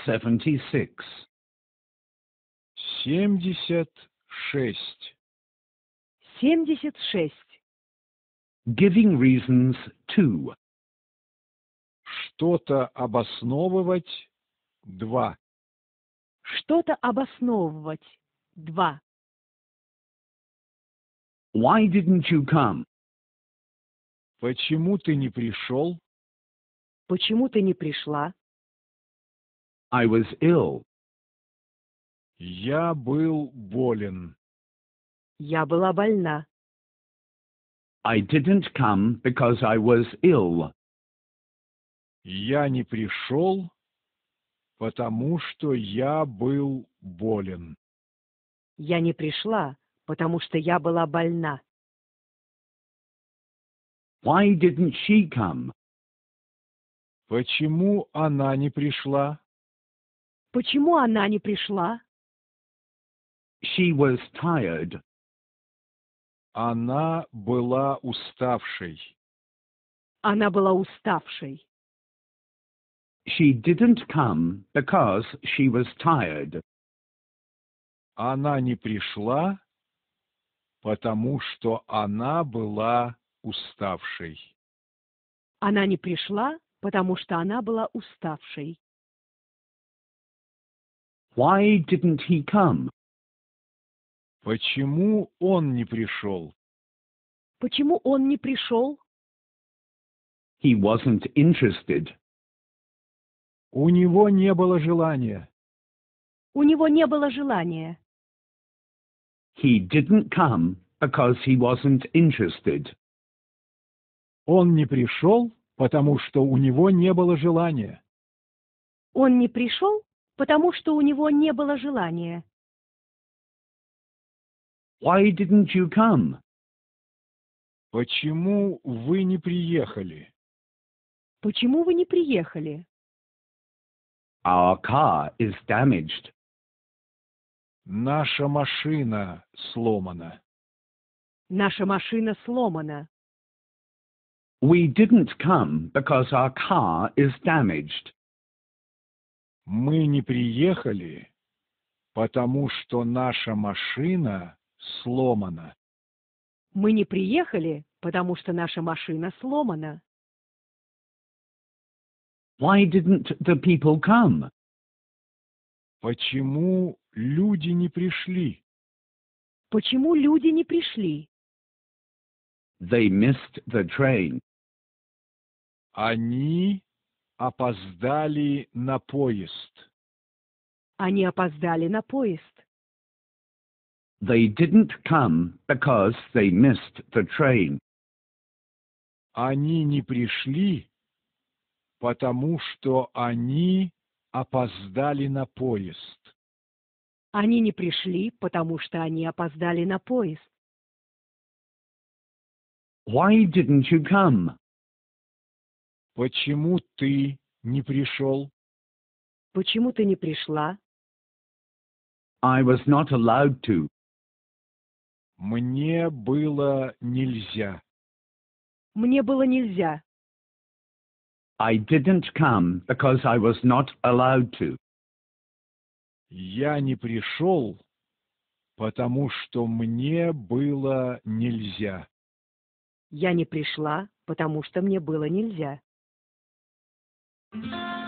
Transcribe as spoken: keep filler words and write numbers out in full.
seventy-six. Семьдесят шесть. семьдесят шесть. Giving reasons two. Что-то обосновывать. Два. Что-то обосновывать. Два. Why didn't you come? Почему ты не пришел? Почему ты не пришла? I was ill. Я был болен. Я была больна. I didn't come because I was ill. Я не пришел, потому что я был болен. Я не пришла, потому что я была больна. Why didn't she come? Почему она не пришла? Почему она не пришла? She was tired. Она была уставшей. Она была уставшей. She didn't come because she was tired. Она не пришла, потому что она была уставшей. Она не пришла, потому что она была уставшей. Why didn't he come? Почему он не пришел? Почему он не пришел? He wasn't interested. У него не было желания. У него не было желания. He didn't come because he wasn't interested. Он не пришел, потому что у него не было желания. Он не пришел, потому что у него не было желания. Why didn't you come? Почему вы не приехали? Почему вы не приехали? Our car is damaged. Наша машина сломана. Наша машина сломана. We didn't come because our car is damaged. Мы не приехали, потому что наша машина сломана. Мы не приехали, потому что наша машина сломана. Why didn't the people come? Почему люди не пришли? Почему люди не пришли? They missed the train. Они опоздали на поезд. Они опоздали на поезд. They didn't come because they missed the train. Они не пришли, потому что они опоздали на поезд. Они не пришли, потому что они опоздали на поезд. Why didn't you come? Почему ты не пришел? Почему ты не пришла? I was not allowed to. Мне было нельзя. Мне было нельзя. I didn't come because I was not allowed to. Я не пришел, потому что мне было нельзя. Я не пришла, потому что мне было нельзя. Thank you.